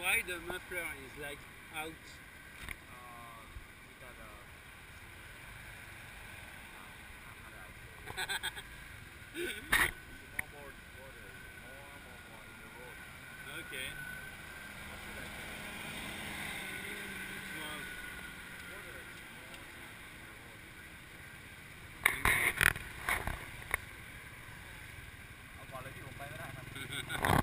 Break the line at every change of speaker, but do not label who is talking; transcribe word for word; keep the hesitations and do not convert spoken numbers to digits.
Why the muffler is like out?
Uh, because uh, how, how do I say it? It's more more water, more more more in the road.
Okay.
What should I say?
It's more.
Water is more in the road. เอาก่อนเลยพี่ผมไปไม่ได้ครับ